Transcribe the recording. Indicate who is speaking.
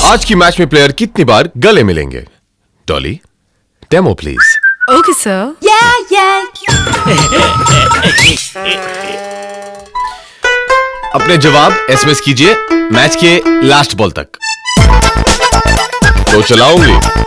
Speaker 1: आज की मैच में प्लेयर कितनी बार गले मिलेंगे? Dolly, demo please.
Speaker 2: Okay sir.
Speaker 1: अपने जवाब एसएमएस कीजिए मैच के लास्ट बॉल तक। तो चलाओ उंगली।